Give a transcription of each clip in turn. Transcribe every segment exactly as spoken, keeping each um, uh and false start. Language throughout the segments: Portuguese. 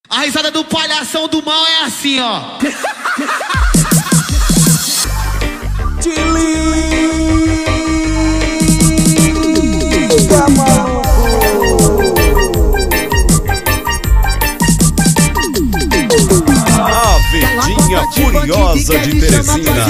A risada do palhação do mal é assim, ó. Te liga, maluco. A Verdinha Furiosa de Teresina.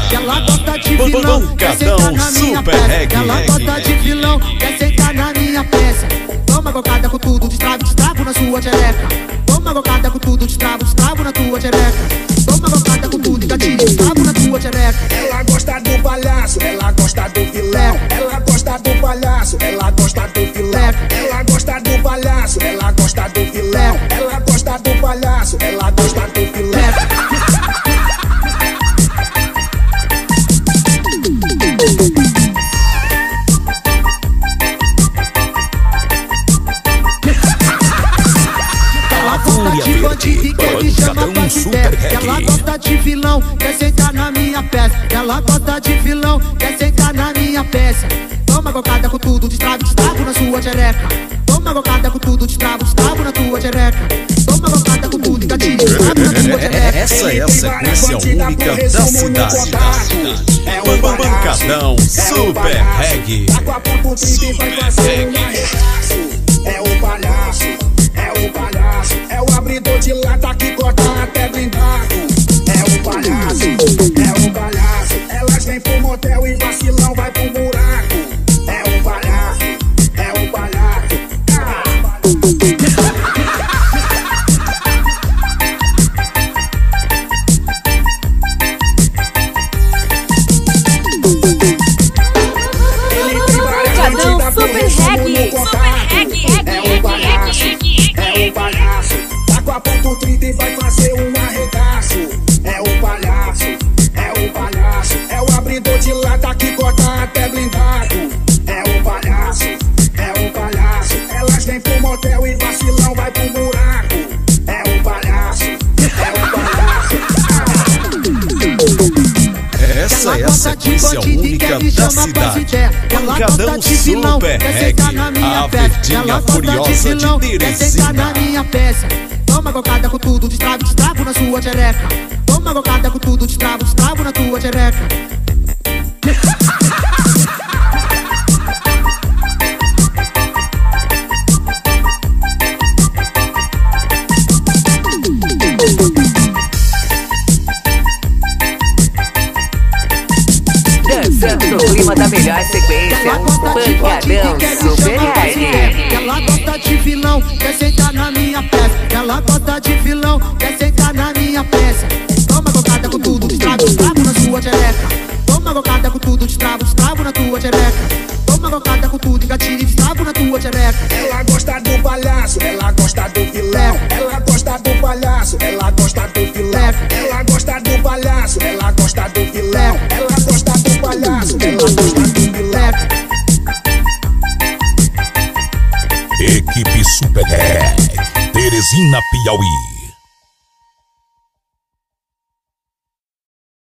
Pancadão Super Reggae. Ela gosta de vilão, quer sentar na minha peça. Toma cocada com tudo, destravo, destravo na sua xereca. Toma cocada com tudo, destravo, destravo na tua xereca. Toma cocada com tudo, gatilho, destravo na tua xereca. Ela gosta do palhaço, ela gosta do vilão. Ela gosta do palhaço, ela gosta do vilão. Ela gosta do palhaço, ela gosta do vilão. Ela gosta do palhaço, ela gosta do vilão. Que quer me chamar pra de pé. Ela gosta de vilão, quer sentar na minha peça. Ela gosta de vilão, quer sentar na minha peça. Toma cocada com tudo, destravo, destravo na sua xereca. Toma cocada com tudo, destravo, destravo na tua xereca. Toma cocada com tudo, gatilho, destravo na tua xereca. Essa é a sequência única da cidade. Pancadão Super Reggae. É o palhaço, é o palhaço, é o abridor de lata que corta até blindado. É o palhaço, é o palhaço, elas vêm pro motel e vacilão vai pro buraco. É o palhaço, é o palhaço. Ah. Pancadão Super Reggae, Super Reggae. trinta e vai fazer um arregaço. É o palhaço, é o palhaço, é o abridor de lata que corta até blindado. É o palhaço, é o palhaço, elas vêm pro motel e vacilão vai pro buraco. É o palhaço, é o palhaço. Essa é a sequência única da cidade. Pancadão Super Reggae. A Verdinha Furiosa de Teresina. Toma cocada com tudo, destravo, destravo na sua xereca. Toma cocada com tudo, destravo, destravo na tua xereca. Dançando no clima da melhor sequência. Pancadão Super Reggae. Ela gosta de vilão, quer sentar na minha peça. Ela gosta de vilão, quer sentar na minha peça. Toma cocada com tudo, destravo, destravo na sua xereca. Toma cocada com tudo, destravo, destravo na tua xereca. Toma cocada com tudo, gatilho, destravo na tua xereca. Ela gosta do palhaço, ela gosta do vilão. Ela gosta do palhaço, ela gosta do vilão. Ela gosta do palhaço, ela gosta do vilão. Ela gosta do palhaço, ela gosta do vilão. Equipe Super Reggae, Teresina, Piauí.